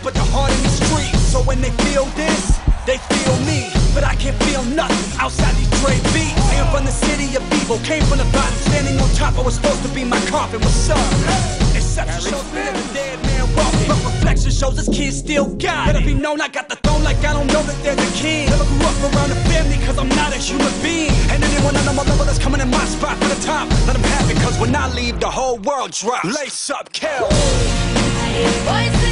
but the heart in the street. So when they feel this, they feel me, but I can't feel nothing outside these Dre beats. I am from the city of evil, came from the bottom, standing on top. I was supposed to be my coffin. What's up? Exception shows me that the dead man walking, but reflection shows this kid still got it. Let it be known I got the throne like I don't know that there's a king. Never grew up around the family cause I'm not a human being. And anyone I know my level that's coming in my spot for the top, let them have it cause when I leave the whole world drops. Lace up, kill. I hear voices.